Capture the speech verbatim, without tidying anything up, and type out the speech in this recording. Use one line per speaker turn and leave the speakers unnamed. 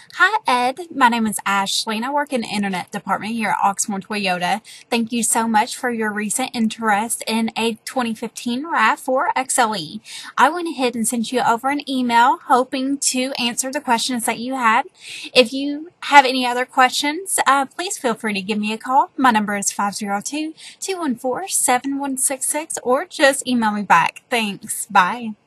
Hi, Ed. My name is Ashley, and I work in the Internet Department here at Oxmoor Toyota. Thank you so much for your recent interest in a twenty fifteen RAV four X L E. I went ahead and sent you over an email hoping to answer the questions that you had. If you have any other questions, uh, please feel free to give me a call. My number is five zero two, two one four, seven one six six, or just email me back. Thanks. Bye.